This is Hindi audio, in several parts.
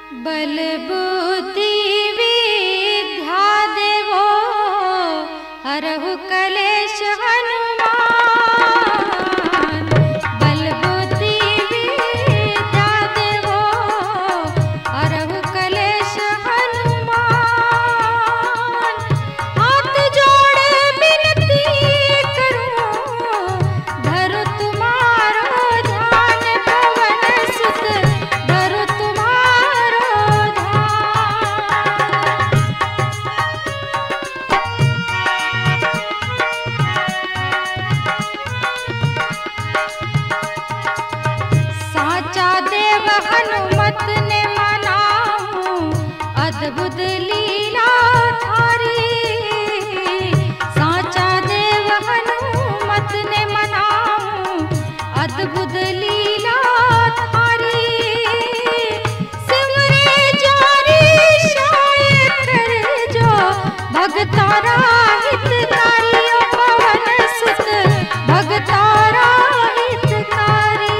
बल बुद्धि विद्या देवो हरहु कलेश हनुमान। बल बुद्धि विद्या देवो हरहु कलेश हनुमान। हाथ जोड़ विनती करूं धरु तुम्हारो ध्यान पवन सुत धरु तुम्हारो साचा देव हनुमत ने मनाऊं अद्भुत लीला थारी। साचा देव हनुमत ने मनाऊं अद्भुत लीला थारी। सिमरे जारी शाय कर जो भगतारा हितकारी ओ पवन सुत भगतारा हितकारी।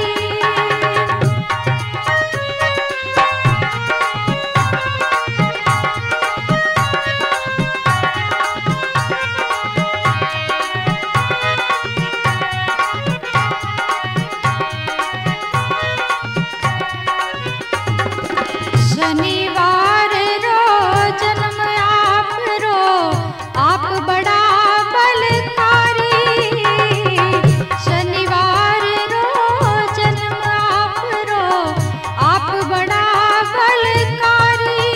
शनिवार रो जन्म आप रो आप बड़ा बलकारी। शनिवार रो जन्म आप रो आप बड़ा बलकारी।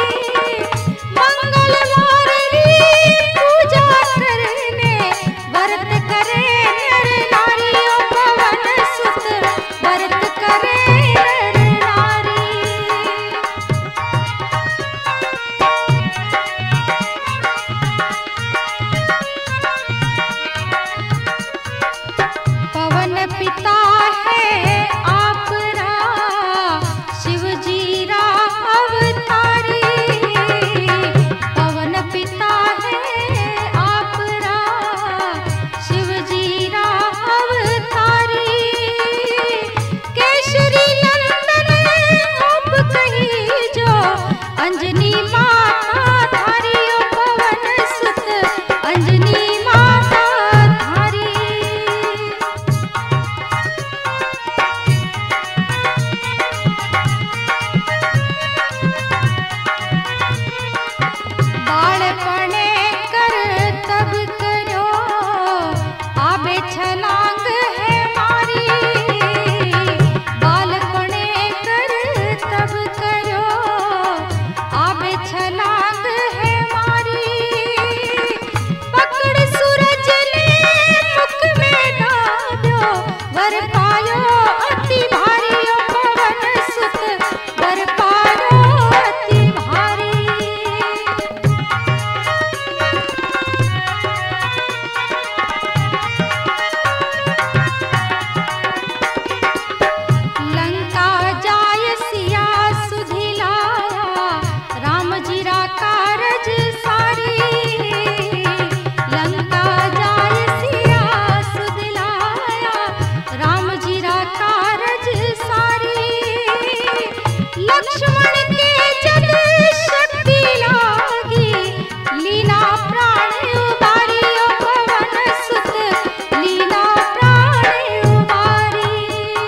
मंगलवार री पूजा करने व्रत करे नर नारी ओ पवन सुत व्रत करे नर नारी। पवन पिता है आपरा शिव जी रा अवतारी। पवन पिता है आपरा शिव जी रा अवतारी। केशरी नंदन आप कही जो अंजनी माता धारी ओ पवन सुत अंजनी माता धारी। बालपणे कर तब करो आबे छलांग है मारी। बालपणे कर तब करो आबे छलांग है मारी। पकड़ सूरज ने मुख में दाबो वर पायो अति भारी ओ पवन सुत वर पायो अति भारी। लंका जाय सिया सुधि लाया राम जी रा कारज सारी। लंका जाय सिया सुधि लाया राम जी रा कारज सारी। लक्ष्मण के जग शक्ति लागी लीला प्राण उबारी ओ पवन सुत लीला प्राण उबारी।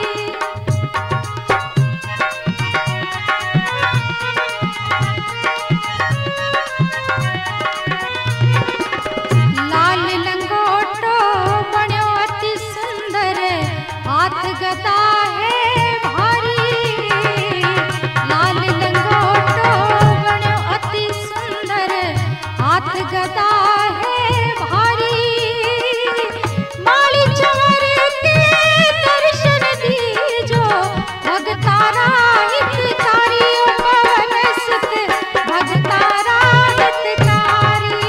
लाल लंगोटो बन्यो अति सुंदर हाथ गदा है भारी। लाल लंगोटो बन्यो अति सुंदर हाथ गदा है भारी। माली चंवर के दर्शन दीजो भगतारा हितकारी ओ पवन सुत भगतारा हितकारी।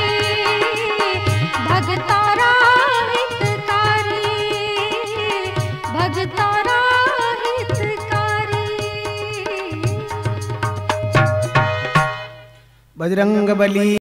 भगतारा हितकारी भगतारा हितकारी। बजरंग बली।